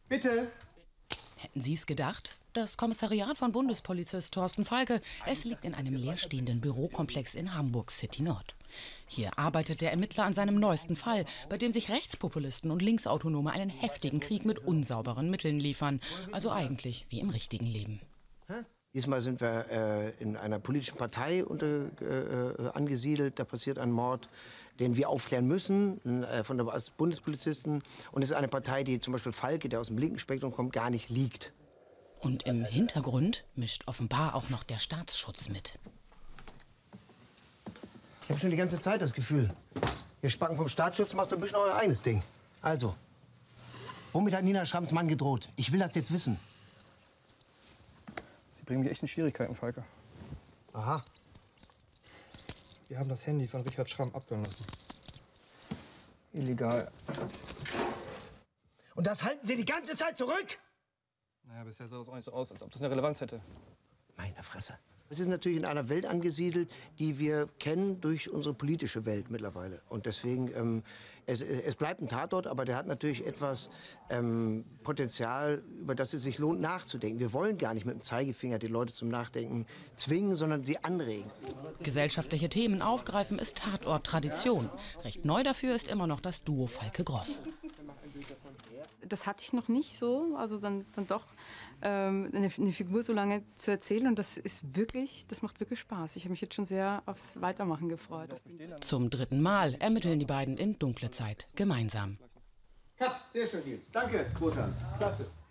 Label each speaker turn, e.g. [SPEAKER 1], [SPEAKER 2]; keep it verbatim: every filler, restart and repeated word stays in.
[SPEAKER 1] Bitte.
[SPEAKER 2] Hätten Sie es gedacht? Das Kommissariat von Bundespolizist Thorsten Falke, es liegt in einem leerstehenden Bürokomplex in Hamburg City Nord. Hier arbeitet der Ermittler an seinem neuesten Fall, bei dem sich Rechtspopulisten und Linksautonome einen heftigen Krieg mit unsauberen Mitteln liefern. Also eigentlich wie im richtigen Leben.
[SPEAKER 3] Diesmal sind wir äh, in einer politischen Partei unter, äh, angesiedelt. Da passiert ein Mord, den wir aufklären müssen, äh, von der, als Bundespolizisten. Und es ist eine Partei, die zum Beispiel Falke, der aus dem linken Spektrum kommt, gar nicht liegt.
[SPEAKER 2] Und im Hintergrund mischt offenbar auch noch der Staatsschutz mit.
[SPEAKER 3] Ich habe schon die ganze Zeit das Gefühl, ihr Spacken vom Staatsschutz macht so ein bisschen euer eigenes Ding. Also, womit hat Nina Schramms Mann gedroht? Ich will das jetzt wissen.
[SPEAKER 4] Sie bringen mich echt in Schwierigkeiten, Falke.
[SPEAKER 3] Aha.
[SPEAKER 4] Wir haben das Handy von Richard Schramm abhören lassen. Illegal.
[SPEAKER 3] Und das halten Sie die ganze Zeit zurück?
[SPEAKER 4] Naja, bisher sah das auch nicht so aus, als ob das eine Relevanz hätte.
[SPEAKER 3] Meine Fresse. Es ist natürlich in einer Welt angesiedelt, die wir kennen durch unsere politische Welt mittlerweile. Und deswegen, ähm, es, es bleibt ein Tatort, aber der hat natürlich etwas ähm, Potenzial, über das es sich lohnt nachzudenken. Wir wollen gar nicht mit dem Zeigefinger die Leute zum Nachdenken zwingen, sondern sie anregen.
[SPEAKER 2] Gesellschaftliche Themen aufgreifen ist Tatort-Tradition. Recht neu dafür ist immer noch das Duo Falke-Gross.
[SPEAKER 5] Das hatte ich noch nicht so, also dann, dann doch ähm, eine, eine Figur so lange zu erzählen, und das ist wirklich, das macht wirklich Spaß. Ich habe mich jetzt schon sehr aufs Weitermachen gefreut.
[SPEAKER 2] Zum dritten Mal ermitteln die beiden in Dunkle Zeit gemeinsam.
[SPEAKER 1] Cut, sehr schön, Nils. Danke, Wotan. Klasse.